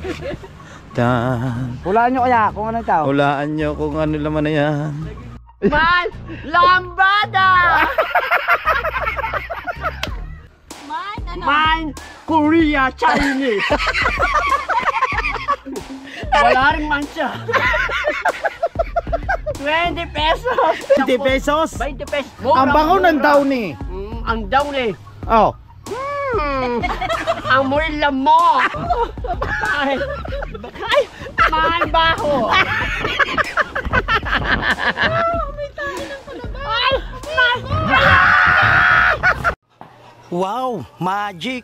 Dan. Hulaan nyo kaya kung ano ito. Hulaan nyo kung ano laman na yan. Man, lambada! Man, ano? Man, Korea, Chinese. Wala rin man siya. 20 pesos. 20 pesos? 20 pesos. Ang bango ng Downy. Ang Downy. Oh. Ang mula mo. Ay, man baho. Wow, magic.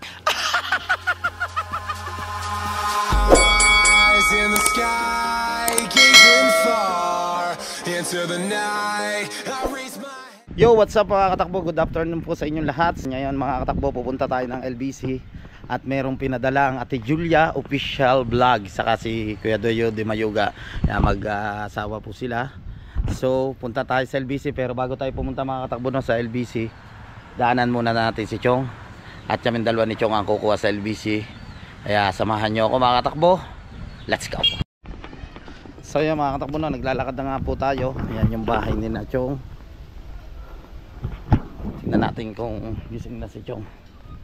Eyes in the sky, gazing far into the night. I raise my Yo, what's up mga katakbo? Good afternoon po sa inyong lahat. Ngayon mga katakbo, pupunta tayo ng LBC at merong pinadala ang Ate Julia official vlog saka si Kuya Doyo de Mayuga. Mag-asawa po sila. So, punta tayo sa LBC, pero bago tayo pumunta mga katakbo no, sa LBC, daanan muna natin si Chong. At kami dalawa ni Chong ang kukuha sa LBC. Kaya samahan nyo ako mga katakbo. Let's go. So yan mga katakbo no, naglalakad na nga po tayo. Ayan yung bahay ni na Chong. Tignan natin kung gising na si Chong.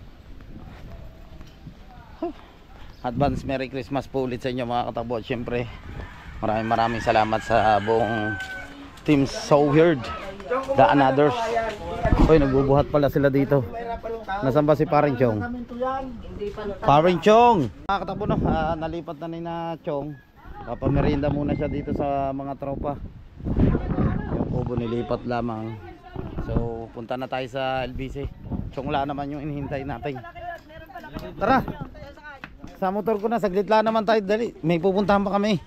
Advance Merry Christmas po ulit sa inyo mga katakbo. At syempre maraming salamat sa buong Team So Weird The Anothers. Uy, nagbubuhat pala sila dito. Nasaan ba si Paring Chong? Paring Chong! Mga katakbo no, nalipat na ni na Chong. Papamerienda muna siya dito sa mga tropa. Yung kubo nilipat lamang. So punta na tayo sa LBC. Chong la naman yung inihintay natin. Tara! Sa motor ko na, saglit lang naman tayo. Dali, may pupuntahan pa kami.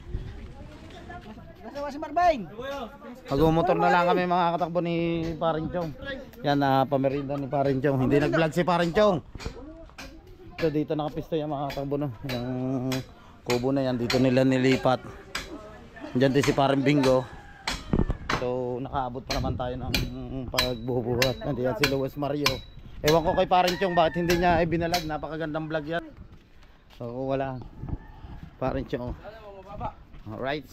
Si Marbain. Mag-motor na lang kami mga katakbo ni Paring Chong. Yan na pamerinda ni Paring Chong. Hindi nag-vlog si Paring Chong. So dito nakapisto yung mga katakbo no. Yung kubo na yan dito nila nilipat. Diyan din si Paring Bingo. So nakaabot pa naman tayo ng pagbubuhat. Nandiyan si Luis Mario. Ewan ko kay Paring Chong bakit hindi niya ibinalag. Napakagandang vlog yan. So wala. Paring Chong. Alright.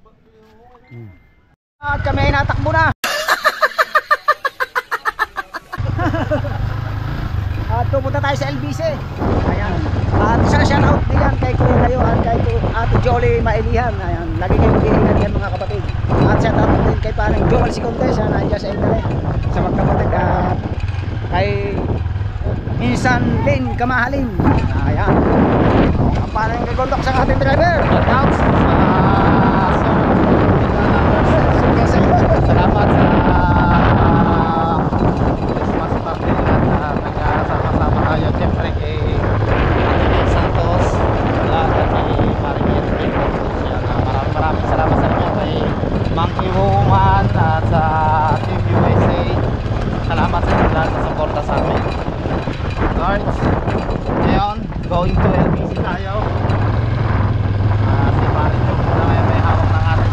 At kami ay natakbo na. At pupunta tayo sa LBC. Ayan. At isang shoutout din kay Kuya Dayo at kay Ate Jolie Mailihan. Ayan. Lagi kayong kilingan yan mga kapatid. At shoutout din kay Parang Joel Sicontes. Nandiyan sa internet. Sa magkapatid. At kay Insan Lin Kamahalin. Ayan. Ang parang nagkondok sa ating driver. Shoutouts. Salamat sa Christmas party at nagkasama-sama tayo siyempre kay Santos at kay Paring Edwin. Maraming salamat sa inyo kay Monkey Woman at sa Team USA. Salamat sa inyo lahat sa suporta sa amin. Alright, ngayon going to LBC tayo. Si Paring Chong na ngayon may hawak ng ating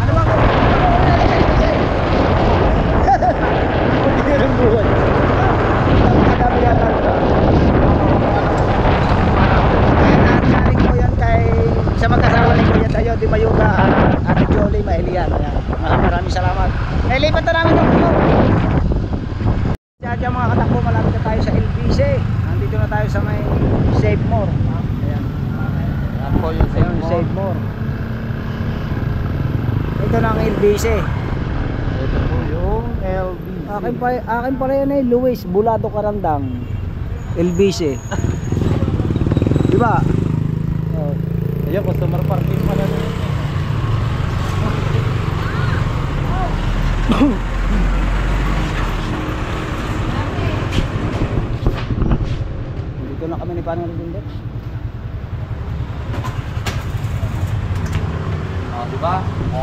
sa magkasama ni Kuya Dayo de Mayuga at Ate Jolie Mailihan. Maraming salamat. Nailipat na namin yung view. Diyan mga katakbo, malapit na tayo sa LBC. Nandito na tayo sa may Save More. Ayan. Yan po yung Save More. Ito na ang LBC. Ito po yung LBC. Akin pala yan eh, Luis Bulado Karandang LBC. Diba? Oh. Ayun, customer parking pala na yun. Dito na kami ni Paring Rubindek. Oh, diba?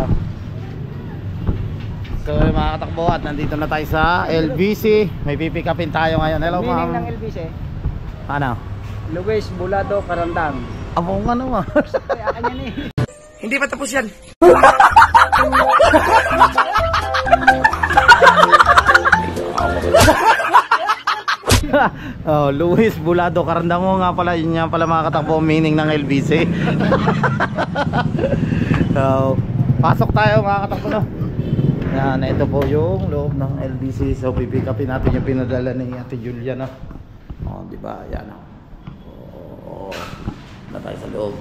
So mga katakbo, at nandito na tayo sa LBC. May pipick upin tayo ngayon. Hello ma'am. Meaning ng LBC? Ano? Luis Bulado Karandang. Abong ano ma? Ay, akin yan eh. Hindi pa tapos yan. Oh, Luis Bulado Carandango nga pala, yun nga pala mga katakbo meaning ng LBC. So, pasok tayo mga katakbo no. Yan, ito po yung loob ng LBC. So pipick upin natin yung pinadala ni Ate Julia no. Oh, di ba? Yan oh. Oh. Na tayo sa loob.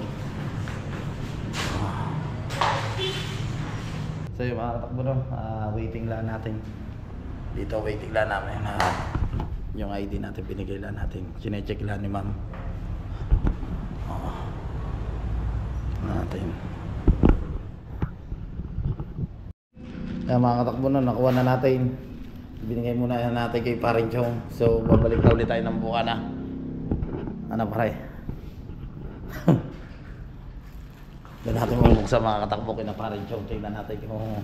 So yung mga katakbo no, waiting lang natin. Dito waiting lang namin yung ID natin binigay lang natin. Chine-check lang ni ma'am. Natin. Yan mga katakbo no, nakuha na natin. Binigay muna natin kay Paring Chong. So babalik na ulit tayo ng Bukana. Ano pare? Doon natin mabuksan mga katakbo kay na Paring Chong. Tingnan natin kung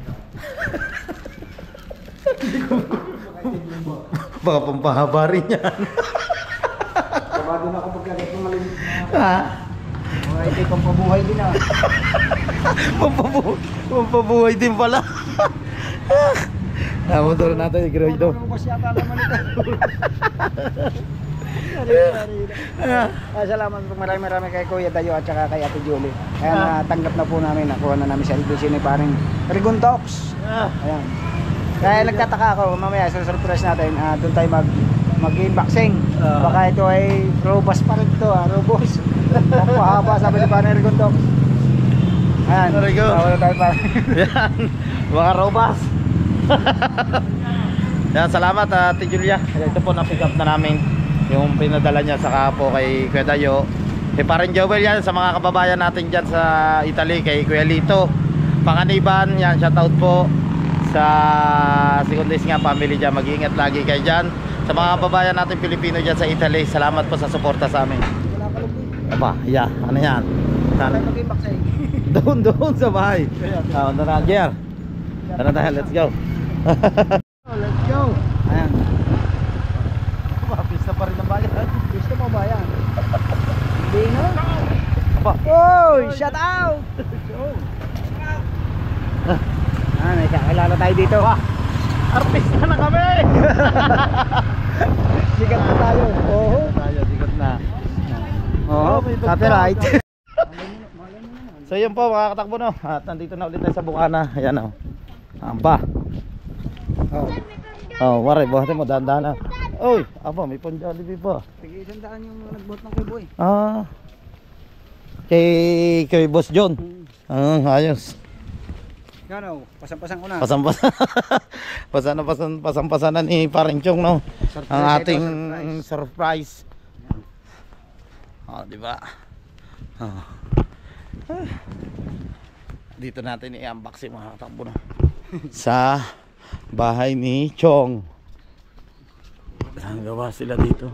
baka pampahaba rin yan. Kabado na kapag galit ng malim. Ha? Mga ito pampabuhay din ah. Pampabuhay din pala. Motor natin i-grow ito. Lumabas yata naman ito. Salamat po marami kay Kuya Dayo at saka kay Ate Julie. Kaya natanggap na po namin, nakuha na namin sa LBC ni parang Riguntox. Ayan. Kaya nagtataka ako, mamaya surprise natin, doon tayo mag-unboxing. Baka ito ay robust pa rin ito, robust. Pahaba sabi ni parang Riguntox. Ayan. Wala tayo pa. Yan. Mga robas. Yan, salamat Ate Julia. Ito po na-pick up na namin yung pinadala niya saka po kay Kuya Dayo. Parang Joel yan sa mga kababayan natin dyan sa Italy, kay Kuya Lito Panganiban, yan, shoutout po sa Secundis nga family dyan. Mag-iingat lagi kayo dyan. Sa mga kababayan natin Pilipino dyan sa Italy, salamat po sa suporta sa amin. Aba, yeah, ano yan? Doon sa bahay. Ano na, Jer? Tara tayo, let's go. Let's go. Ayan. Pista pa rin ang bayan. Gusto mo ba yan? Hindi no? Aba. Oy, shout out! May kakilala tayo dito. Artista na kami! Sikat na tayo. Oo. Sikat na. Oo, copyright. So yun po mga katakbo no. At nandito na ulit tayo sa Bukana. Ayan o. Amba. Oh, wari, buhatin mo, dahan-dahan na. Oy, aba, may Jollibee pa. Sige, isandaan yung nagbot ng kay Boy. Kay Boss John. Ayos. Gano, pasan-pasan ko na. Pasan-pasanan ni Paring Chong no. Ang ating surprise. Di ba? Dito natin i-unboxing mga katakbo no. Sa bahay ni Chong. Gawa sila dito.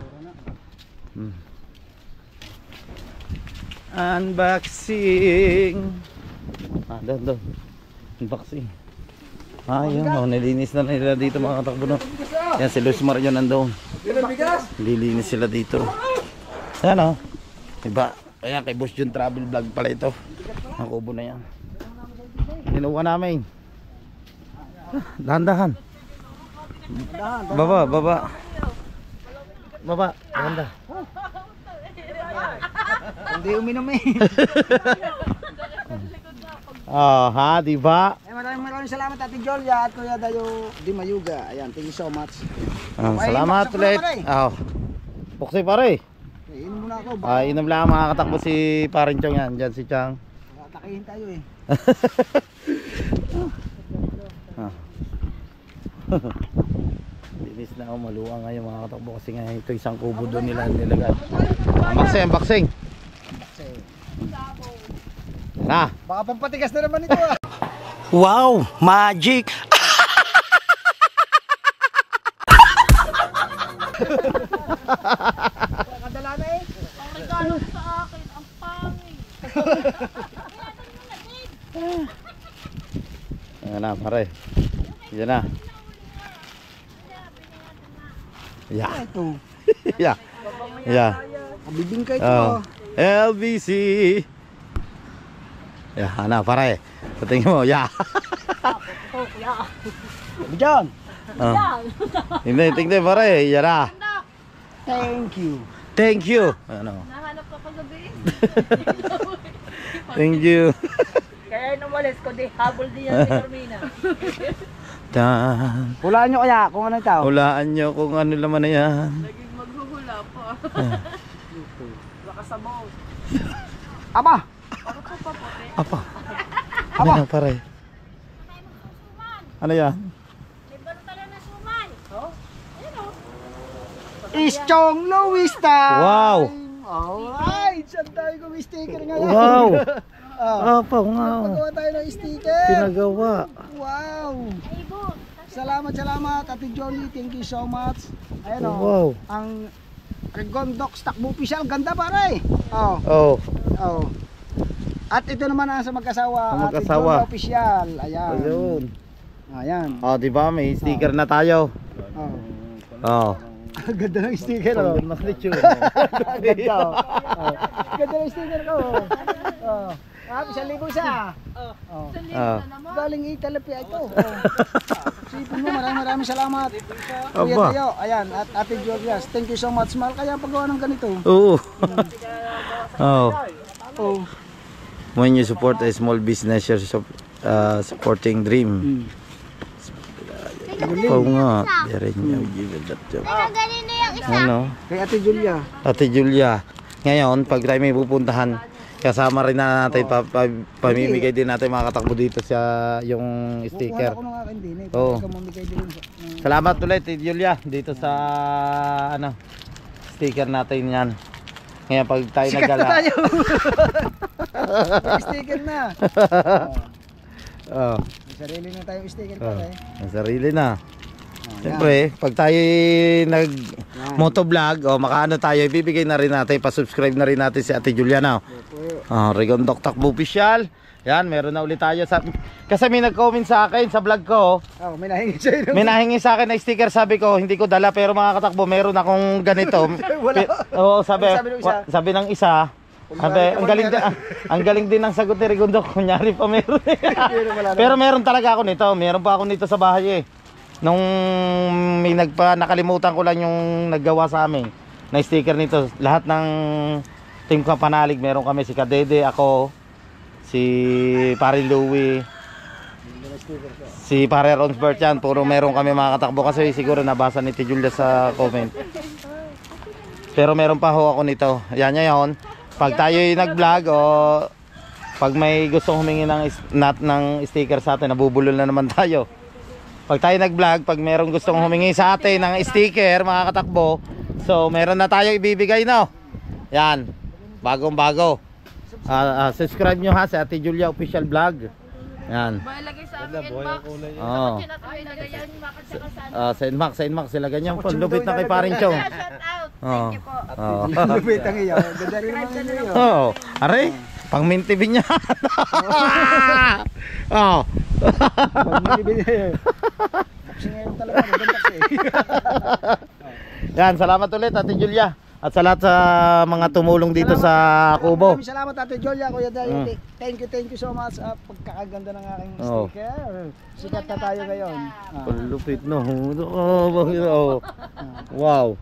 Unboxing. Doon. Unboxing. Yun. Nilinis na nila dito mga katakbo no. Yan si Luis Mario nandoon. Nilinis sila dito. Yan o. Diba? Ayan kay Boss John Travel Vlog pala ito. Ang kubo na yan. Dinuwa namin. Dahan-dahan. Baba. Ganda. Hindi uminom eh. Diba? Maraming salamat Ate Julia at Kuya Dayo Di Mayuga. Ayan, thank you so much. Salamat ulit. Puksi pare. Inom muna ako. Inom lang mga katakbo si Paring Chong yan. Diyan si Chang. Tatakihin tayo eh. Linis na ako, maluwang ngayon mga katakbo kasi nga ito isang kubo doon nila nilagay. Unboxing. Baka pampatigas na naman ito ah. Wow, magic. Kadala na eh. Ang regalo sa akin, ang pangit. Ayan na pare. Yan na. Ito. Yeah. Kabibing ka ito. LBC. Ana pare. Patingin mo, Diyan. Hindi, tingnan pare. Yan na. Thank you. Thank you. Ano? Nahanap ka pagabi. Thank you. Kaya nung walis ko, di habol din yan si Carmina. Tan. Hulaan nyo kaya kung ano ito. Hulaan nyo kung ano naman na yan. Naging maghuhula pa. Baka sabaw. Aba! Bakit pa pa puti? Apa? Ano yan pare? Ano yan? May balutala na suman. Oh? Ayun o. Ischong Louis time! Wow! Alright! Saan tayo kung sticker ngayon? Wow! Ah, Apa nga? Magawa tayo ng sticker! Pinagawa. Wow! Salamat Ate Jolie, thank you so much. Ayan o, Wow. ang Regondok Takbo Official, ganda pare. Oh, Oh. oh. At ito naman ang sa magkasawa, Ang Ate magkasawa. Jolie Official. Ayan. Ayun. Ayan. Oh, di ba? May sticker na tayo. Oh. Oh. Ang ganda ng sticker oh. Mas lechon. Ganda oh. Oh. Ganda ng sticker ko. Oh. Ah, 1,000 isa. Oh. Ah. Na naman. Galing Italy ito. Oh. Sipin mo, maraming salamat. Kuya Aba. Tayo, ayan, at Ate Julias, thank you so much. Mahal kaya paggawa ng ganito. Oo. Oh. Oh. When you support a small business, you're supporting dream. Oo nga. Diyan niya. Give it that job. Ganito yung isa. Ano? Kay Ate Julia. Ate Julia. Ngayon, pag tayo may pupuntahan, kasama rin na natin, pamimigay din natin mga katakbo dito sa yung sticker. Kukuha ako ng akin din eh. Oo. Pagka mamigay din sa... Salamat ulit, Ate Julia, dito sa ano sticker natin yan. Ngayon, pag tayo Sikat na nagala. tayo! May sticker na. Oh, May sarili na tayong sticker oh, pa eh. ang sarili na. Oh, Siyempre, pag tayo nag motovlog, makaano tayo, ibibigay na rin natin, pa-subscribe na rin natin si Ate Julia na. Regondok Takbo Official. Yan, meron na ulit tayo sa... Kasi may nag-comment sa akin sa vlog ko. Oh, may nahingi sa'yo. May nahingi sa akin na sticker, sabi ko, hindi ko dala, pero mga katakbo, meron akong ganito. Wala. Oo, sabi, Ano sabi ng isa? sabi ng isa, sabi, ang galing din ng sagot ni Regondok, kunyari pa meron. Pero meron talaga ako nito, meron pa ako nito sa bahay eh. Nung may nakalimutan ko lang yung naggawa sa amin na sticker nito, lahat ng team Kapanalig, meron kami si Kadede, ako, si Pare Louie, si Pare Ronsbert yan, puro meron kami mga katakbo kasi siguro nabasa ni Ate Julia sa comment. Pero meron pa ho ako nito. Yan yun. Pag tayo nag-vlog o pag may gustong humingi ng sticker sa atin, nabubulol na naman tayo. Pag tayo nag-vlog, pag meron gustong humingi sa atin ng sticker mga katakbo, so meron na tayo ibibigay no. Yan. Bagong bago. Subscribe nyo ha sa Ate Julia Official Vlog. Yan. Ilagay sa aming inbox. Oh. Ilagay yan, bakit saka sa Sa inbox sila ganyan po. Lupit na kay Paring Chong. shout out. Oh. Thank you po. Oh. Lupit ang iyo. Ganda rin naman iyo. Oh. Are, pang mintibin niya. Oh. Pag nilibin niya. Boxing ngayon talaga. Maganda kasi. Yan, salamat ulit Ate Julia. At sa lahat sa mga tumulong dito sa Kubo. Maraming salamat Ate Julia, Kuya Dayo. Thank you so much. Pagkakaganda ng aking Oh. sticker. Sikat na tayo ngayon. Lupit no. Oh. Wow.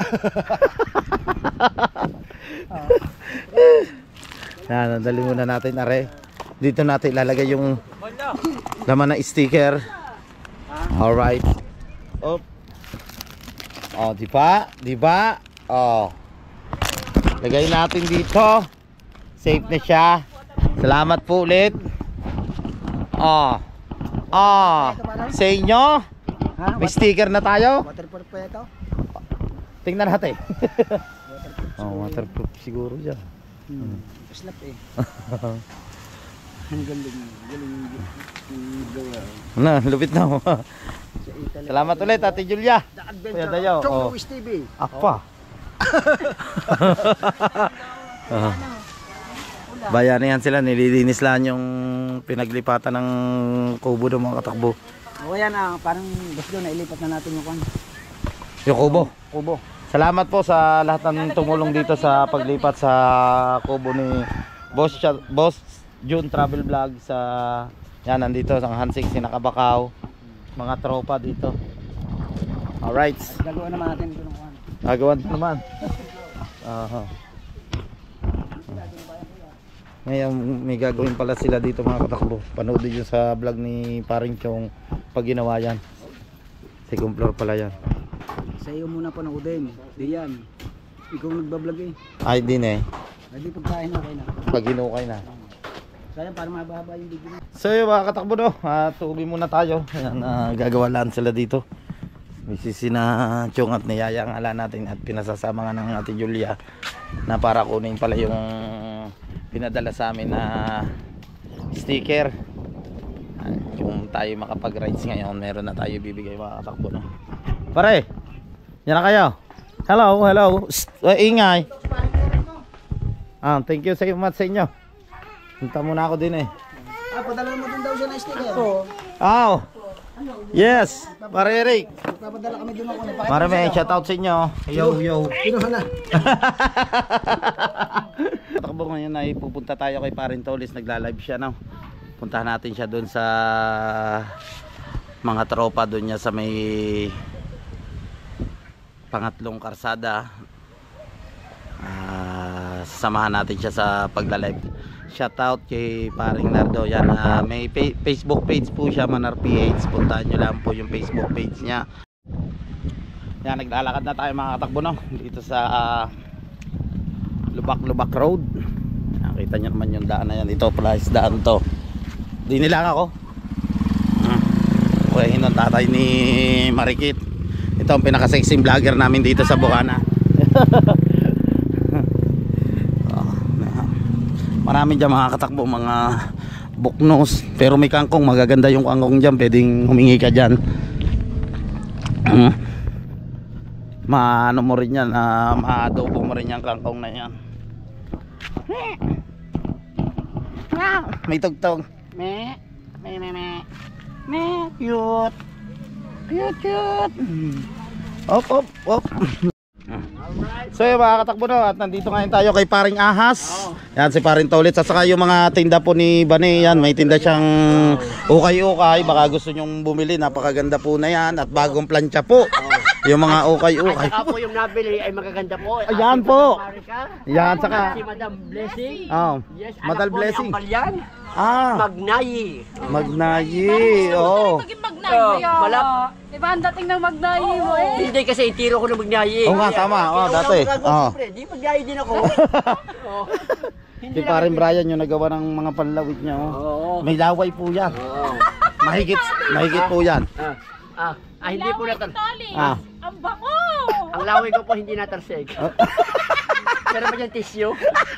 Yan, dali muna natin are. Dito natin ilalagay yung laman ng sticker. Alright. Oh. Oh, di ba? Di ba? Oh. Lagay natin dito. Safe na siya. Salamat po ulit. Oh. Oh. Sa inyo, Ha? may sticker na tayo. Waterproof pa ito? Tingnan natin. Oh, waterproof siguro siya. Slap eh. Ang galing. Galing gawa. Na, lupit na. Sa Italy. Salamat ulit Ate Julia. The Kuya Adventure Dayo, of Chong oh. Luis TV. Apa. Bayanihan sila, nililinis lang yung pinaglipatan ng kubo ng mga katakbo. O yan parang gusto nailipat na natin yung Yung kubo. kubo. Salamat po sa lahat ng tumulong dito sa paglipat sa kubo ni Boss June Travel Vlog sa yan, nandito ang Hansik, Sinakabakaw, mga tropa dito. Alright. Gagawa naman natin ito ng kuhan. Nagawan naman. Aha. Ngayon may gagawin pala sila dito mga katakbo. Panoodin yun sa vlog ni Paring Chong pag ginawa yan. Second floor pala yan. Sa iyo muna panoodin. Di yan. Ikaw nagbablog eh. Ay din eh. Hindi pagkain okay na. Pag hinukay na. Sayang para mababa yung video. So yun mga katakbo no, tuloy muna tayo. Ayan, gagawa lang sila dito. Misisi na Chong at niyaya nga lang natin at pinasasama nga ng Ate Julia na para kunin pala yung pinadala sa amin na sticker. Kung tayo makapag-rides ngayon, meron na tayo bibigay mga katakbo no. Pare, yan na kayo. Hello, hello. Ingay. Thank you so much sa inyo. Punta muna ako din eh. Padala mo din daw siya na sticker. Oh. Yes, Pare Eric. Papadala kami din ako. Pare may shoutout sa inyo. Yo yo. Kinuha na. Takbo ngayon ay pupunta tayo kay Paring Tolis, nagla-live siya no. Puntahan natin siya doon sa mga tropa doon niya sa may pangatlong karsada. Sasamahan natin siya sa pagla-live. Shoutout kay Paring Nardo yan. May Facebook page po siya, Manar PH. Puntahan nyo lang po yung Facebook page niya. Yan, naglalakad na tayo mga katakbo no, dito sa Lubak Road. Nakita nyo naman yung daan na yan. Ito pala is daan to. Di nilang ako. Okay, hinong tatay ni Marikit. Ito ang pinaka-sexy vlogger namin dito sa Bukana. Marami dyan mga katakbo, mga buknos. Pero may kangkong, magaganda yung kangkong dyan. Pwedeng humingi ka dyan. Maano mo rin yan, maadobo mo rin yan kangkong na yan. May tugtog. Me, cute. Cute. Op. So yung mga katakbo no, at nandito ngayon tayo kay Paring Ahas. Yan si Paring Tolis at saka yung mga tinda po ni Bane. Yan, may tinda siyang ukay-ukay. Baka gusto nyong bumili, napakaganda po na yan. At bagong plancha po. Yung mga ukay-ukay. Saka po yung nabili ay magaganda po. Ayan po. Yan, saka Si Madam Blessing. Yes, Madam anak Blessing. po ni Ambal yan. Magnayi. Maging magnayi. Malap. Diba ang dating ng magnayi mo eh? Hindi kasi itiro ko ng magnayi. Oo nga, tama. Dati. Di magnayi din ako. Si Paring Brian yung nagawa ng mga panlawit niya. May laway po yan. Mahigit po yan. Hindi po natal. Ang bango! Ang laway ko po hindi natarseg. Pero ba dyan tissue?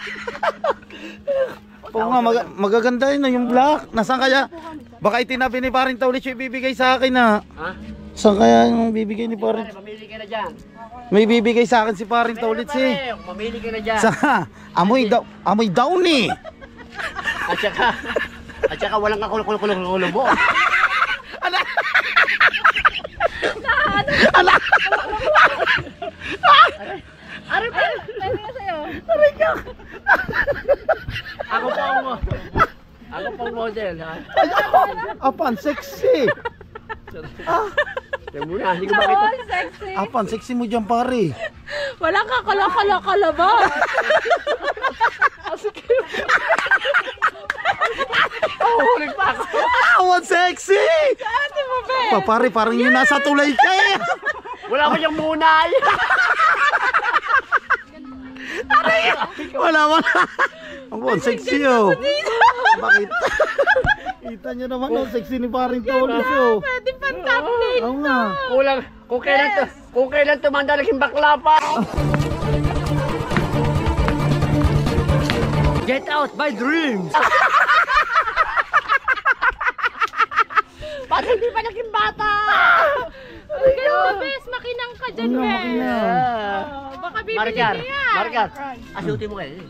Oo nga, magaganda yun yung black. Nasaan kaya? Baka itinabi ni Paring Tolis yung ibibigay sa akin na. Saan kaya yung bibigay ni Paring? Mamili ka na dyan. May bibigay sa akin si Paring Tolis eh. Mamili ka na dyan. Amoy downy. At saka walang kakulo-kulo mo. Ala! Ano pa? Pwede na sa'yo. Ako pang model ha. Apan sexy. Yan muna, hindi ko makita. Sexy. Apan sexy mo dyan pare. Walang kakala ba? Huling pa ako. Awan sexy. Ate mo ba? Pare, parang yun nasa tulay ka eh. Wala ko yung munay. Wala. Awan sexy oh. Bakit? Kita nyo naman ang sexy ni Paring Tolis oh. Pwede pang thumbnail. Oo nga. Kulang, kung kailan tumanda naging bakla pa. Get out my dreams. Parang hindi pa naging bata. Ganun, bes, makinang ka dyan, bes. Baka bibili Margar, niya. asuti mo kayo.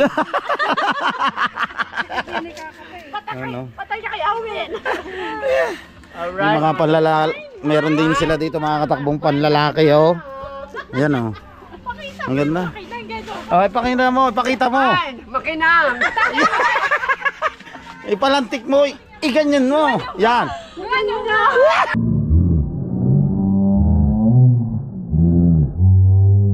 Ano? Patay ka kay Awin. Yung mga panlalaki, meron din sila dito mga katakbong panlalaki oh. Yan oh. Ang ganda. Ipakita mo. Makinang. Ipalantik mo, iganyan mo. Yan. Ano na?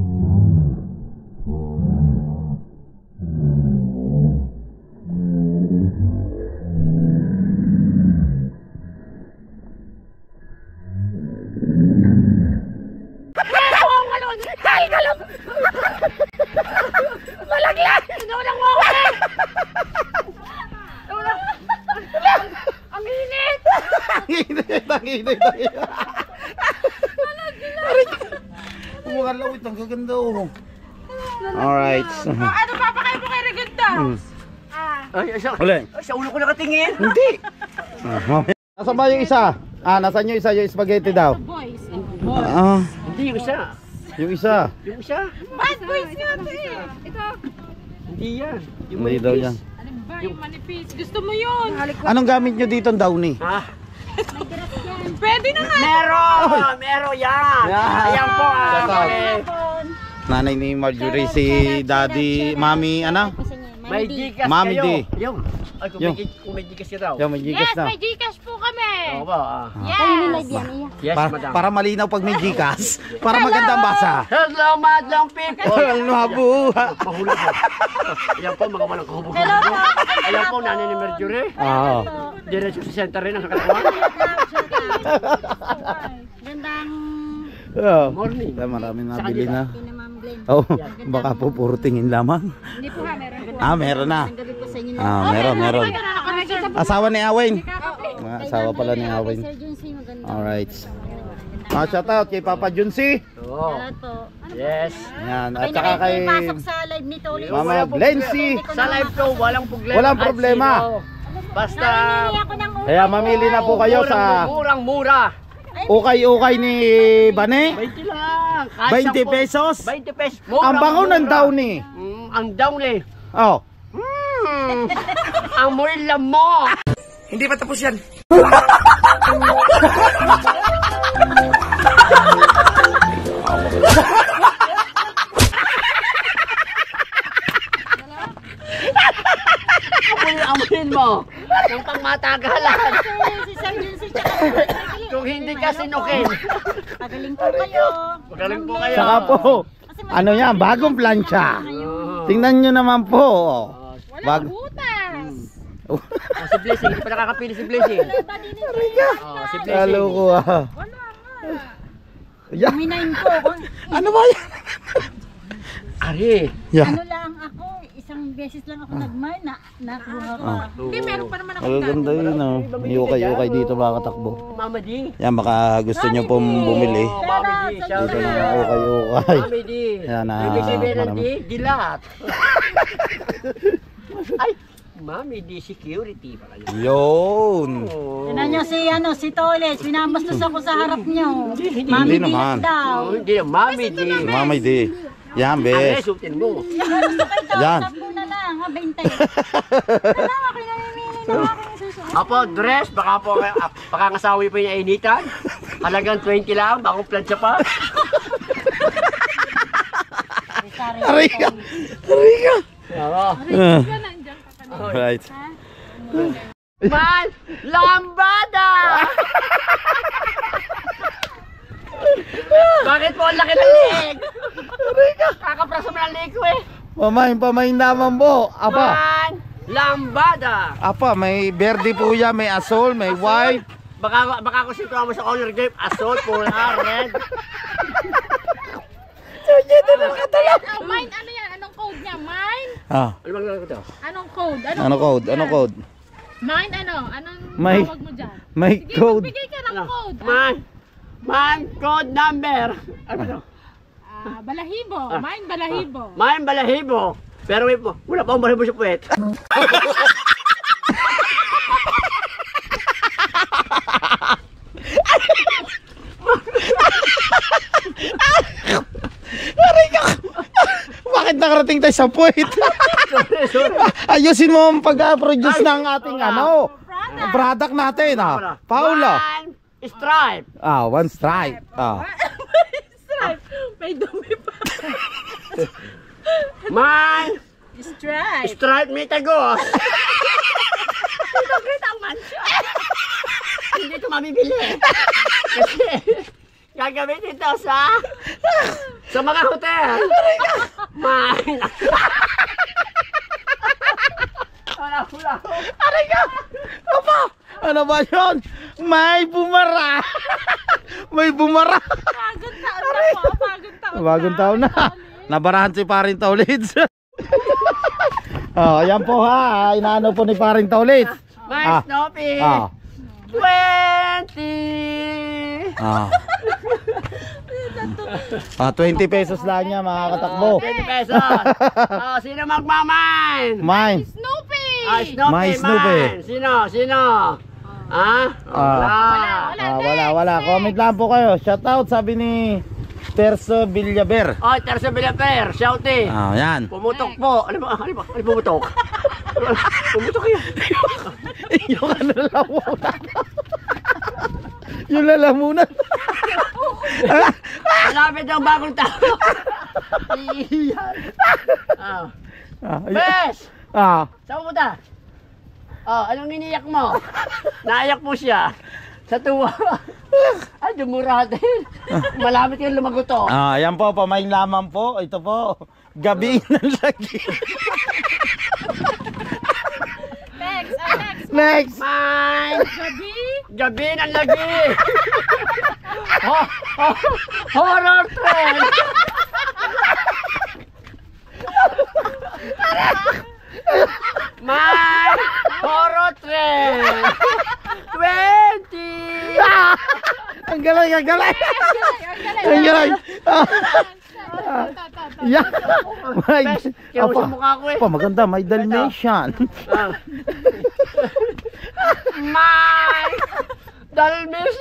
Malaglag! Sinulang mo ako eh! Ang init! Ang init. Mukhang lawit, ang gaganda oh. Alright. Ano papakain mo kay Reganda? Ay, Uli. sa ulo ko nakatingin. Hindi. Nasaan ba yung isa? Nasaan yung isa? Yung spaghetti daw? Boys. Hindi yung isa. Yung isa. Yung isa. Bad boys nga ito eh. Ito. Hindi yan. Yung Hindi daw yan. Alin ba yung manipis? Gusto mo yun? Anong gamit nyo dito ang Downy? Ha? Pwede na nga. Meron yan. Yan. Ayan po. Nanay ni Marjorie, si Daddy, Mami, ano? May Gcash Mami kayo. D. Yung. Ay, Yung. kung may Gcash ka daw. Yung may Gcash Yes, na. may Gcash po kami. Oo ba? Yes. Yes, Para, madam. para malinaw pag may Gcash. Para magandang basa. Hello, madam people. Ano mabuha? Mahulog po. Ayan po, mga walang kahubog. Ayan po, nanay ni Mercury. Oo. Diretso sa center rin ang kakalawa. Gandang Morning. Maraming Sa nabili kanila. na. Ma'am Glenn. Oh, baka po puro tingin lamang. Hindi po ha, meron po. Meron na. Gabi po sa inyo na. Meron. Asawa ni Awen. Okay. Asawa pala ni Awen. Sir Junsi, maganda. Alright. Shout out kay Papa Junsi. Oo. Salamat po. Yes. Yan. At saka kay Pasok sa live nito ulit. Mama Glency. Sa live ko, walang problema. Walang problema. At sino. Basta, Nangingi ako ng ulo. Kaya mamili na po kayo sa murang-mura. ukay-ukay ni Bane. 20 lang. Kahit 20 pesos. 20 pesos. Ang bango ng Downy. Ang down eh. Oh. Ang mula mo. Hindi pa tapos yan. Amunin mo. Yung pangmatagalan. Si Sir Junsi. Kung hindi ka sinukin. Pagaling po kayo. Magaling po kayo. Saka po. Ano yan? Bagong plancha. Tingnan nyo naman po. Wala butas. Si Blessing, hindi pa nakakapili si Blessing. Si Blessing. Halo ko ah. Wala nga. Yeah. Minayin ko. Ano ba yan? Ari. Yeah. Ano lang ako, isang beses lang ako nagmay na nakuha ko. Hindi, meron pa naman ako Ang ganda yun oh. Ukay-ukay dito mga katakbo. Mama D. Yan, baka gusto nyo pong bumili. Mama D. Shout Dito out. na ukay-ukay. Mami D. Yan, Ibig sabihin ng D, marami. dilat. Ay, Mami D security pala yun. Yun. Tinan nyo si Toles, pinambastos ako sa harap nyo. Hindi Mami naman. dilat daw. Hindi, Mami D. Mamay di. Yan, Ang be. resultin mo. Yan. Takbo na lang, ha, 20. Wala, ako namimili ng aking susunod. Apo, dress, baka ngasawi pa yung initan. Halagang 20 lang, bakong plancha pa. Aray ka. Aray ka. Oo. Right. Man, lambada! Bakit po ang laki ng leeg? Kakapraso mo ng leeg ko eh. Pamain naman po. Apa. Man, lambada! Apa, may verde po yan, may asol, may white. Baka ako situwa mo sa color game, assault, pula, red. Mine, ano yan? Anong code niya? Mine? Ano bang lalaki ito? Anong code? Ano code? Ano code? Mine, ano? Anong May- tawag mo dyan? May Sige, code. magbigay ka ng code. Man, code number. Ano ito? Balahibo. Mine, balahibo. Man, balahibo. Pero wala pa akong balahibo sa puwet. Bakit nakarating tayo sa point? Ayusin mo ang pag-produce ng ating product natin Paula. Man, stripe. One stripe. Stripe. May dumi pa. Man, Stripe. stripe may tagos. Kita ang mansya. Hindi ito mamibili. Kasi gagamitin ito sa mga hotel. Man. Wala. Aray ka! Apa? Ano ba yun? May bumara! May bumara! Bagong taon na po. Bagong taon na. Bagong taon na. Nabarahan si parin Taulids. Oh, ayan po ha. Inaano po ni Paring Tolis. My Snoopy. 20. Ah. 20 pesos lang niya mga katakbo. 20 pesos. Sino magmamine? Mine. Snoopy! Snoopy, My Snoopy. mine. Sino? Wala. Comment lang po kayo. Shoutout sabi ni Terso Villaber. Terso Villaper, shouty. Yan. Pumutok po. Ano pumutok? Pumutok yun. Yung ano lalamunan. Yung lalamunan. Malapit ang bagong tao. Bes! Saan pumunta? Anong iniyak mo? Naiyak po siya. Sa tuwa. Ay, dumuratin. Malapit yung lumaguto. Yan po, pamain lamang po. Ito po, gabi ng lagi. Next. Mine! Gabi ng lagi. Horror trend. Mine! Horror trend. 20. Ang galing. Ang galing. Yan. Kaya sa mukha ko eh. Maganda, may Dalmatian. Mine! Dalmis!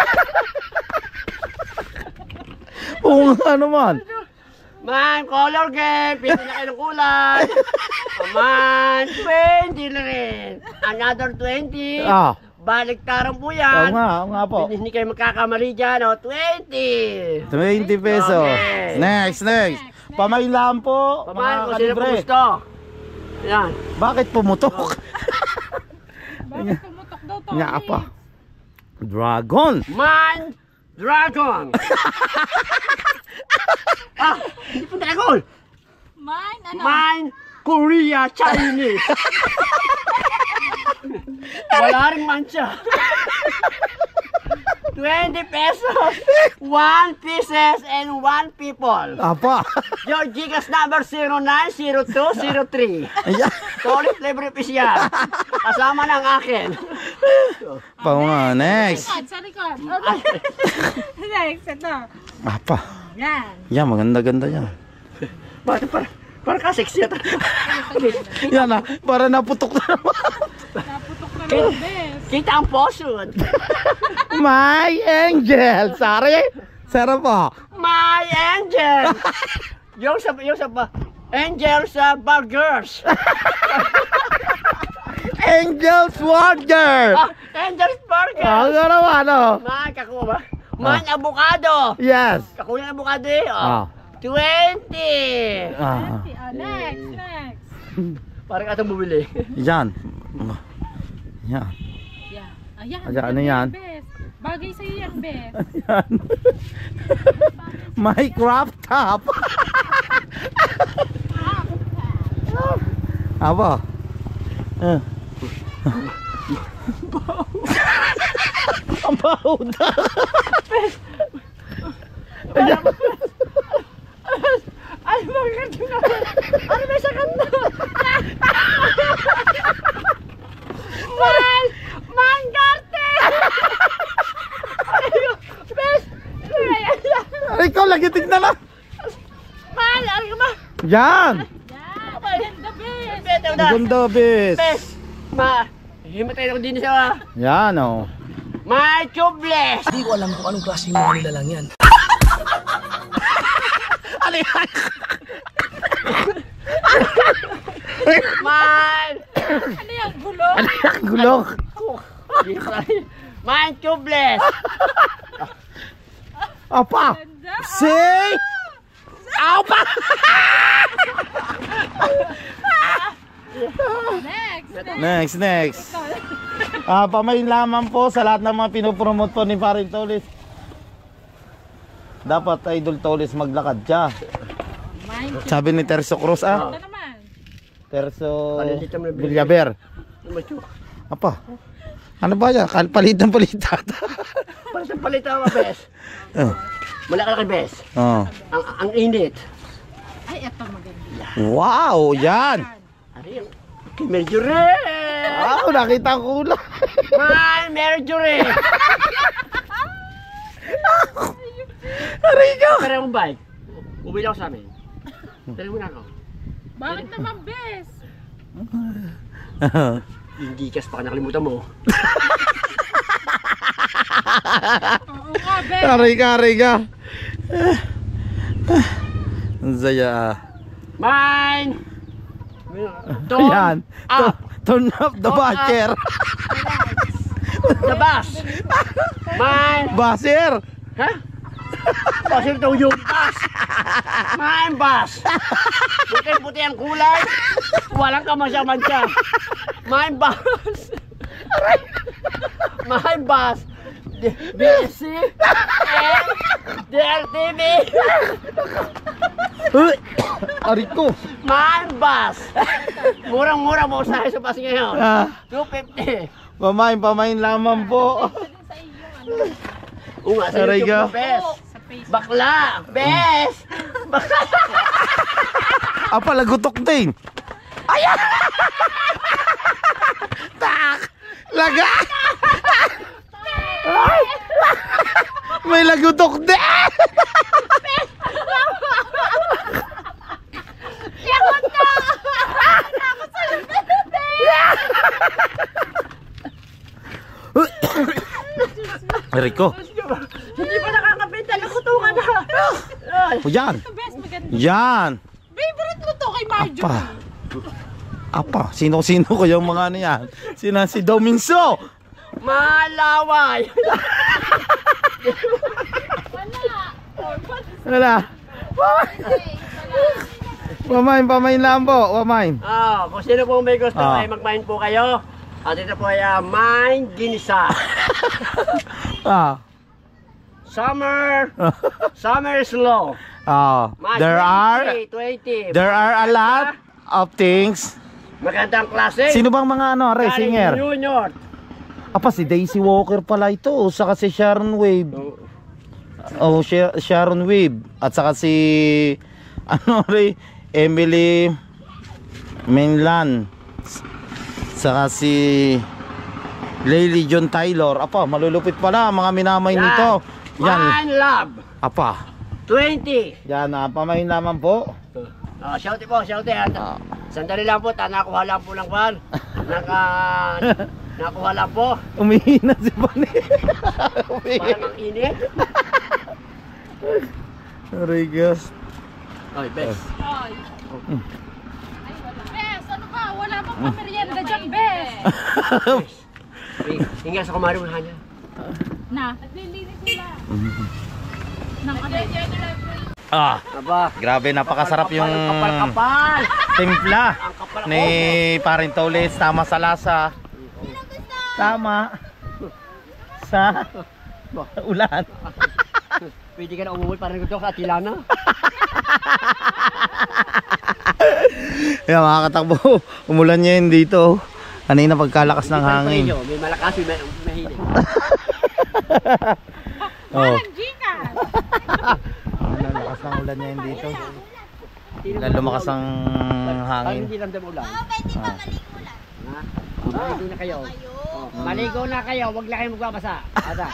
Oo nga naman. Man, color game! Pili na kayo ng kulay! Man, 20 na rin! Another 20! Baliktaran po yan! Oo nga po. Hindi kayo magkakamali dyan, 20! 20 pesos. Okay. Next. Pamailan po. Pamahan mga kung sino po kalibre. gusto. Yan. Bakit pumutok? Bakit pumutok daw to? Nga pa. Dragon. Man, dragon! Hindi po dragon! Mine, ano? Man, Korea, Chinese! Wala rin mancha. 20 pesos, 1 pieces, and 1 people. Apa. Your Gcash number 090203. Ayan. Tolit libre pisyan. Kasama ng akin. Next. Sa likod. Next, ito. Apa. Yan. Yan, maganda yan. Para ka-sexy ata. Yan para naputok na naman. Naputok na lang, bes. Kita ang posud. My angel. Sorry. Sarap po. My angel. Yung sa angel sa burgers. Angel's Warrior. Angel's burgers. Ano naman, Man, kakuha ba? Man, avocado. Yes. Kakuha ng avocado eh. 20. Next. Parang atong bumili. Yan. Yan. Ayan. Ano yan? Bes. Bagay sa'yo yan, bes. Yan. My crop top. Apa? Ang baho na. Ay, bakit na? Ano ba sa kanta? Man, Garte! Bes! Ikaw, lagitig na lang. Man, ano ka ba? Yan. Ganda, bes. Ganda, bis. Bes! Himatay ako din siya. Yan, My tubeless! Hindi ko alam kung anong klase mga nila lang yan. Man! Ano yan, gulo? Gulok. Man tubeless! Apa. Ganda. Say. Apa. Next. Pamain lamang po sa lahat ng mga pinopromote po ni Paring Tolis. Dapat Idol Tolis maglakad siya. Sabi ni Terso Cruz Ito naman. Terso Palilitan mo na bigay. Villaber. Apa? Ano ba yan? Palitan. Palitan mo, Bes. Malaki Bes. Ang init. Ay, ito maganda. Wow, yan. Kay Marjorie! Nakita ko lang. My Marjorie! Rico! Tara mong bike. Uwi lang ako sa amin. Tara mo na ako. Bakit naman, bes? Yung Gcash pa nakalimutan mo. Oo nga, bes. Rica. Ang saya. Mine! Ayan. Up! Turn up the watcher. The bus! Mine! Baser. Ha? Basir daw yung bus! Mine bus! Puti-puti ang kulay! Walang kamasya-mansya! Mine bus! Mine bus! BSC! and DLTV! Rico. Mine bus! Murang-mura mo sa bus ngayon! 250! Pamain lamang po. Oo nga, sa Aray YouTube ka. mo, bes! Bakla! Bes! Bakla! Apa lagutok din. Ayan. Tak. Laga. Ay. May lagutok din. Yakot ka! Takot sa Rico. Hindi pa nakakapita, nakutukan na! O yan. bes, maganda. Yan. Favorite ko to kay Marjorie. Apa. Sino-sino ko yung mga ano yan? Si Dominso. Malaway! Wala. Wala. Pamain lang po. Pamain. Kung sino po may gusto Ah. ay mag-mine po kayo. At ito po ay mine ginisa. Summer slow. There are a lot of things. Magandang klase. Sino bang mga ano, singer? Junior. Apa, si Daisy Walker pala ito. Saka si Sharon Wave. Sharon Wave. At saka si Emily Mainland. Saka si Lily John Taylor. Apa, malulupit pala mga minamay nito. Yan. Mine love. Apa. 20. Yan, pamain naman po. Shout po, shout Sandali lang po, nakuha lang po ng pan. Nakuha lang po. Umihi na si Pani. Parang ang init. Rigas. Oy, bes. Ay, bes, ano ba? Wala bang pamerienda dyan, bes? Hinga sa kumari mo niya. Na, naglilinis sila. Nang ano? Aba. Grabe, napakasarap yung Kapal-kapal. timpla Ang kapal ni Paring Tolis. Tama sa lasa. Tama sa ulan. Pwede ka na umuwi parang gusto ka Atilana. Yan mga katakbo, umulan niya yun dito. Kanina pagkalakas ng hangin. May malakas, may mahilig. Walang gikas. Lakas ng ulan niya yun dito. Lalo lumakas ang Parang hangin. hindi lang daw ulan. Maligo na kayo. Maligo na kayo, wag lang kayo magbabasa. Ada.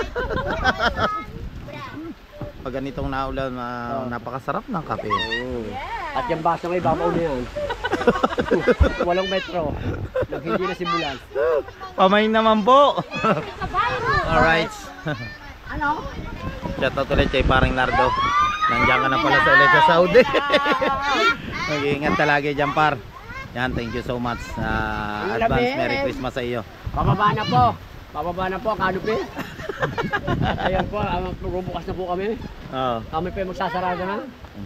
Pag ganitong naulan, napakasarap ng kape. At yung baso may babaw na yan. Walang metro. Nang hindi na simulan. Pamain naman po. Alright. Ano? Shoutout ulit kay Paring Nardo. Nandiyan ka na pala sa ulit sa Saudi. Mag-iingat talaga dyan, par. Yan, thank you so much. Advance Merry Christmas sa iyo. Pababa na po. Pababa na po ang kanupi. Ayan po, bukas na po kami. Kami pa yung magsasarado na.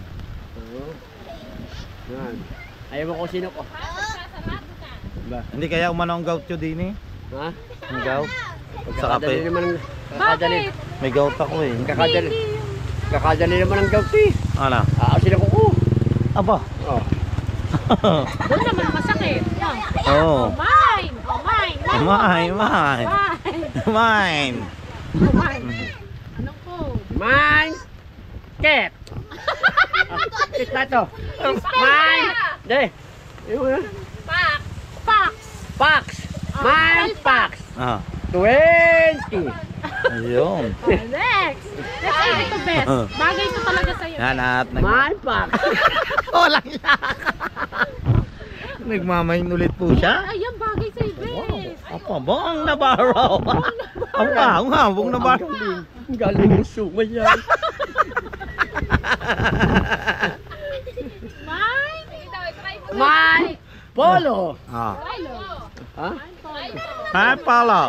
Yan. Ayaw mo kung sino ko. Hindi kaya umano ang gout yun din eh. Ha? Ang gout. Sa Kakadali kape. naman ang... Kakadali. May gout ako eh. Kakadali. Kakadali naman ang gawti. Ano? Sila ko. Aba. Oh. Doon naman masakit. Yan. Oh. Mine! Oh, mine! Mine. Mine. Ano po? Mine! Ket! Ket na to. Mine! Dali. Ayun na. Pak! Fox. Pax. Mine Pax. Ah. 20. Ayun. Next. Next ay ito best. Bagay ito talaga sa'yo. Yan at Mine Pax. walang yak. Nagmamain ulit po siya. Ayan, bagay sa'yo best. Apa ba ang nabaraw? Ang habong nabaraw. Ang galing ng sumay yan. Mine. Mine Polo. Ah. Ha? Hi, Paolo.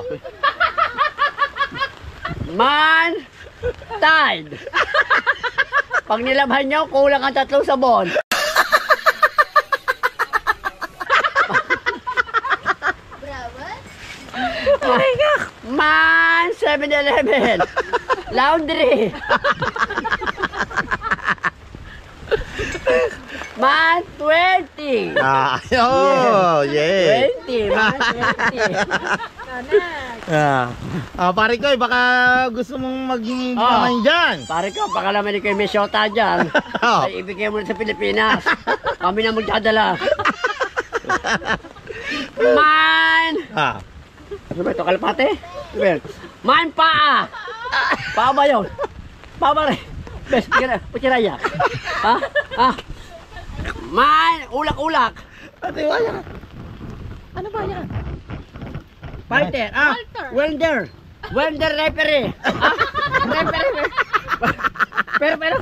Man Tide. Pag nilabhan nyo, kulang ang 3 sabon. Man 7-Eleven. Laundry. Man 20. Yeah. 20. Man 20. Pare ko, baka gusto mong magpamain dyan. Pare ko, baka naman kayo may shota dyan. Ay, ibigay mo na sa Pilipinas. Kami na magdadala. Man! Ano ba ito? Kalapate? Man paa! Paa ba yun? Paa ba rin? Bes, pagkiraya. Ha? Ha? Man! Ulak-ulak! Ano ba yan? Fighter! Walter. Welder! Welder referee! Ha? Referee! Pero!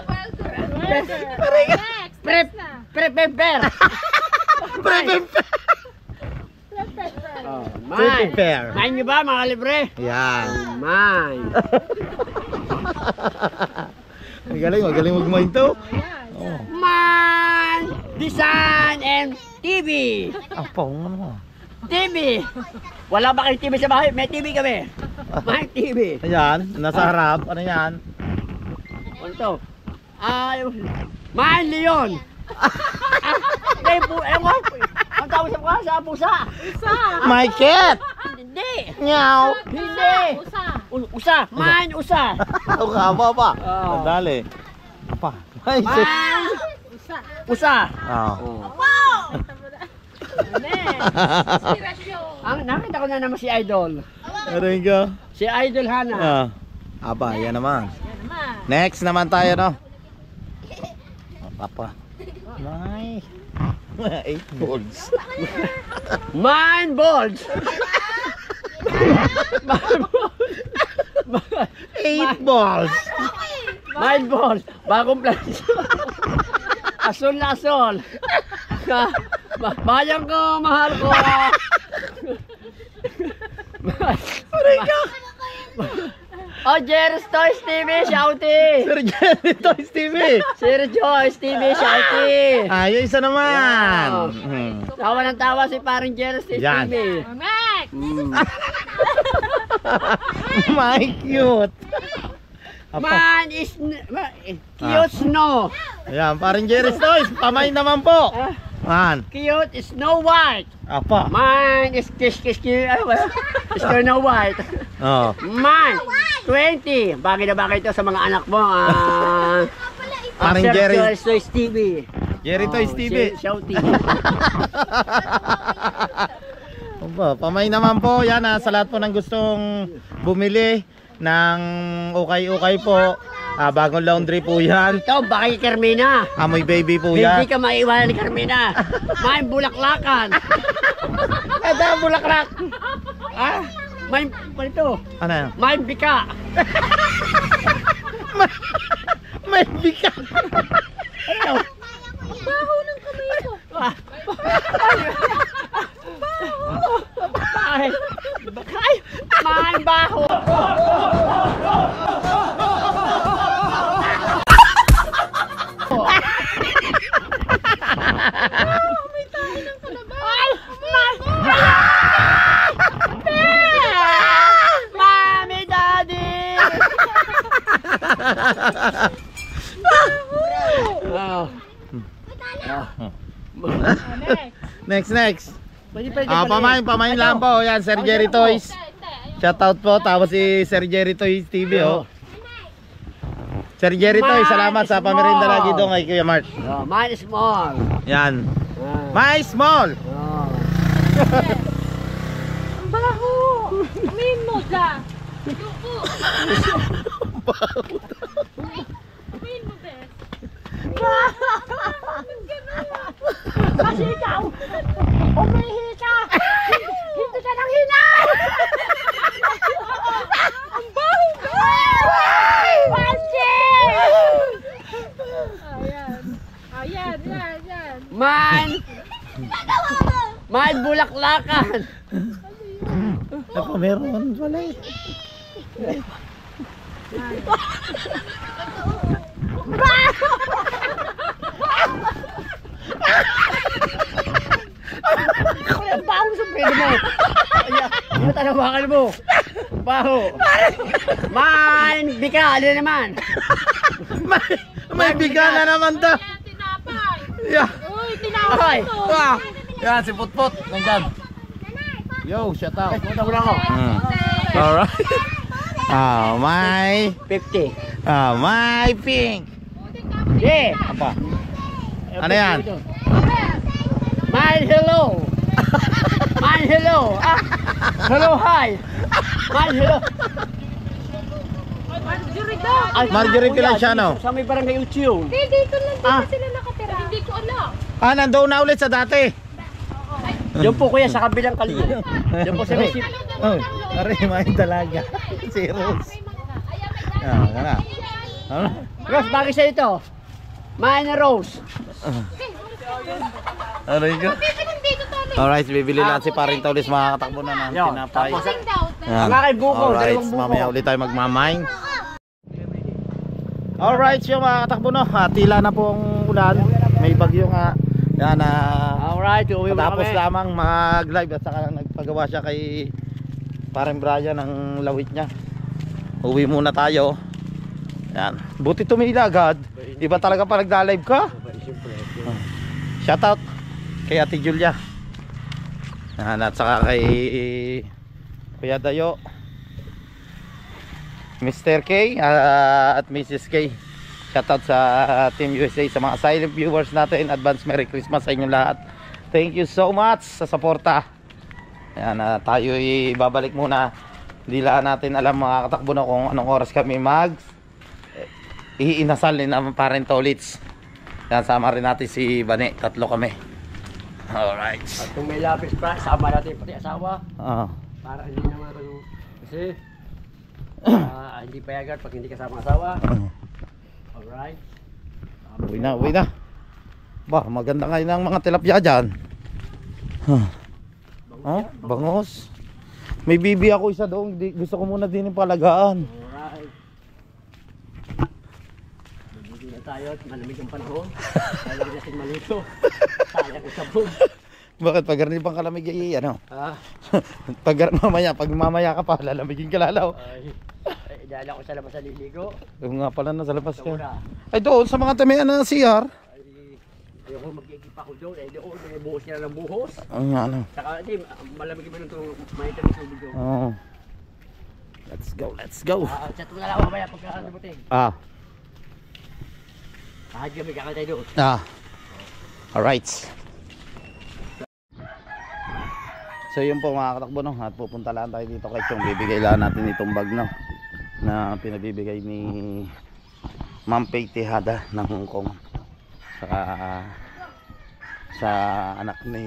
Next. Prep! Prepare! Oh, mine! Prepare. Mine nyo ba mga libre? Yan. Mine! Magaling magmain to. Mine! Design and TV! Apa, ano mo? TV! Wala ba kayong TV sa bahay? May TV kami! Mine TV! Ayan, nasa harap. Ano yan? Ano to? Mine Leon! Ewan! Ang tawag sa mukha sa pusa! My cat! Hindi! Meow! Hindi! Usa! Mine usa! Ang haba pa. Oh. Dali. Apa? Ay, Mine usa! Next. Inspirasyon. Nakita ko na naman si Idol. Aray ka. Si Idol Hana. Aba, yan naman. Yan naman. Next naman tayo, no? Apa? May 8 balls. Mine Balls! 8 balls. Mine Balls! Bagong plansya. Asol na asol. Bayang ko, mahal ko. Oh, Jerry's Toys TV, shouty! Sir Jerry Toys TV. Sir Joyce TV, shouty! Ayun, isa naman. Wow. Tawa ng tawa si parang Jerry's Yan. TV. Next. My cute. Man is cute snow. Ayan, parang Jerry's Toys. Pamain naman po. Man. Cute is Snow White. Apa? Man is kiss Snow White. Oh. Man 20. Bagay na bagay ito sa mga anak mo. Parang Sir Jerry. Toys TV. Jerry Toys TV. Shouty. Opo, pamay naman po. Yan, sa lahat po ng gustong bumili ng ukay-ukay po. Bagong laundry po yan. Ito, baka kay Carmina. Amoy baby po Hindi yan. ka maiwanan ni Carmina. May bulaklakan. Ito ang bulaklak. May, ito. Ano yan? May bika. May bika. Ano? Baho ng kamay ko. Ay, may baho. May tayo ng kalabaw. Mami, Daddy! Oh. Next. Next. Pamain lang po. Yan, Sir Jerry Toys. Shoutout po. Tapos si Sir Jerry Toys TV, oh. Sir Jerry Toys, salamat sa pamirinda lagi doon kay Kuya Mart. Mine is small. Yan. My small. Ang baho! Amin mo dyan! Yuko! Amin mo, bes! Kasi ikaw, umihi ka! Hindi ka nang hina! Ang baho ka! Pansi! Ayan, yan. Man! Man, bulaklakan! Ako, meron pala eh. Ang baho sa pwede mo! Ano tanawakan mo? Baho! Man! Bika, ano naman? May biga na naman to. Ayan, tinapay! Yeah. Uy, Ay. tinapay mo! Ah. Yan, si Putput. Nandyan. Yo, shout out. Punta mo na ako. Alright. My 50. my pink. Yeah! Apa? Ano yan? Man, hello! Man, hello! Ah, hello, hi! Man, hello! Marjorie daw! Ay, Marjorie Pilanciano. Sa may barangay Uchiyo. Hindi, dito lang Ah. sila nakatira. Hindi ko alam. Nandoon na ulit sa dati. Diyan po kuya, sa kabilang kalye. Diyan po sa may sip. Oh, aray, may dalaga. Si Rose. Gana. Ano? Rose, bagay sa ito. Man na Rose. Aray ko. Dito to. Alright, bibili lang si Paring Taulis, makakatakbo na ng Yo, tinapay. tapos Yan. Ang aking buko, Alright, dalawang buko. mamaya ulit tayo magmamine. Alright, yung mga katakbo no, tila na pong ulan. May bagyo nga. Yan, Alright, uwi mo tapos kami. lamang mag-live at saka nagpagawa siya kay Paring Brian ng lawit niya. Uwi muna tayo. Yan. Buti tumila agad. Iba talaga pa nagda-live ka. Shout out kay Ate Julia. Yan, at saka kay Kuya Dayo, Mr. K at Mrs. K. Shoutout sa Team USA, sa mga silent viewers natin. Advance Merry Christmas sa inyong lahat. Thank you so much sa suporta. Yan, tayo ibabalik muna. Hindi lang natin alam mga katakbo na kung anong oras kami iinasal ni naman Paring Tolits. Yan, sama rin natin si Bane. Tatlo kami. Alright. At kung may lapis pa, sama natin pati asawa. Para hindi naman kasi hindi payagan pag hindi kasama asawa. Alright. Uwi na, uwi na. Ba, maganda ngayon ang mga tilapia dyan. Oh, bangos. May bibi ako isa doon. Gusto ko muna din yung palagaan. Alright. Hindi na tayo at malamig ang panahon. Kailangan natin maluto. Sayang isabog. Bakit pag ganun pang kalamig ano? Ah, Pag mamaya ka pa, lalamigin ka lalaw. ay, dahil ako sa labas sa liligo. Yung nga pala nasa labas Sa una, ka. Ay doon sa mga tamihan na CR. ay, ayoko mag-iigip ako doon. Ay, doon, may buhos niya ng buhos. Ano? Saka, di, malamig mo nito, may ito sa video. Oh. Let's go, let's go. Chat mo na lang mamaya pagka dumating. Kahit kami kakatay doon. Alright. So yun po mga katakbo no, at pupunta lang tayo dito kay Chong. Bibigay lang natin itong bag no, na pinabibigay ni Ma'am Pei Tejada ng Hong Kong. Saka sa anak ni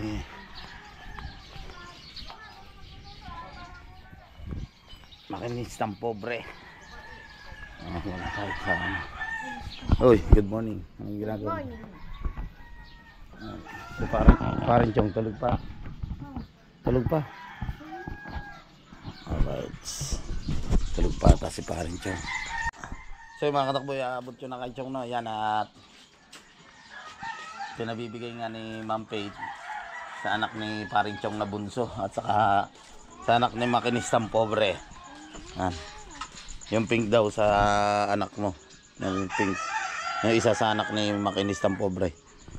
Makinistang Pobre. Wala tayo sa Uy, good morning. Anong ginagawa? So parang Chong tulog pa. Tulog pa. Alright. Tulog pa ata si Paring Chong. So mga katakbo, abot yun na kay Chong no. Yan at pinabibigay nga ni Ma'am Faith sa anak ni Paring Chong na bunso at saka sa anak ni Makinistang Pobre. Yan. Yung pink daw sa anak mo. Yung pink. Yung isa sa anak ni Makinistang Pobre.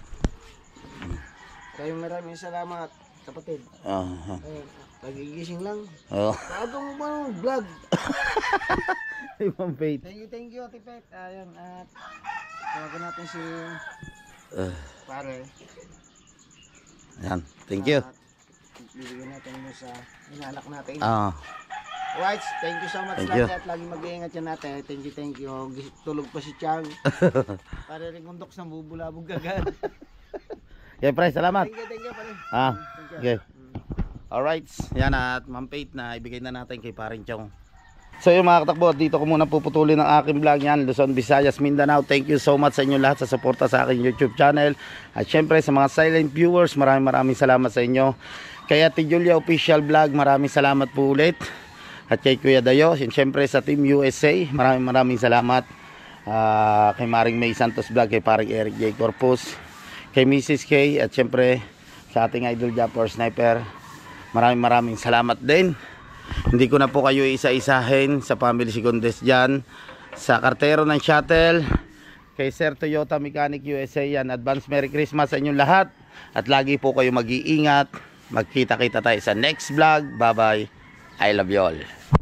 Kayo maraming salamat, kapatid. Pagigising lang. Bago mo ba ng vlog? Hey, Ma'am Faith. Thank you, Ate Pet. Ayun, at tawagan natin si pare. Yan. Thank you. bibigyan natin mo sa inanak natin. Ah, Alright, thank you so much Thank you. lahat at laging mag-iingat yan natin. Thank you. Tulog pa si Chang. Para rin kung doks na bubulabog agad. okay, pre, salamat. Thank you pare. Ah, okay. Alright, yan at Ma'am Faith na ibigay na natin kay Paring Chong. So yung mga katakbo, dito ko muna puputulin ang aking vlog yan, Luzon, Visayas, Mindanao. Thank you so much sa inyo lahat sa suporta sa aking YouTube channel. At syempre sa mga silent viewers, maraming salamat sa inyo. Kay Ate Julia Official Vlog, maraming salamat po ulit. At kay Kuya Dayo, and syempre sa Team USA, maraming salamat. Kay Maring May Santos Vlog, kay Paring Eric J. Corpus, kay Mrs. K, at syempre sa ating idol Japper Sniper, maraming salamat din. Hindi ko na po kayo isa-isahin sa family Secondes dyan, sa kartero ng shuttle, kay Sir Toyota Mechanic USA, yan. Advance Merry Christmas sa inyong lahat, at lagi po kayo mag-iingat. Magkita-kita tayo sa next vlog. Bye bye, I love you all.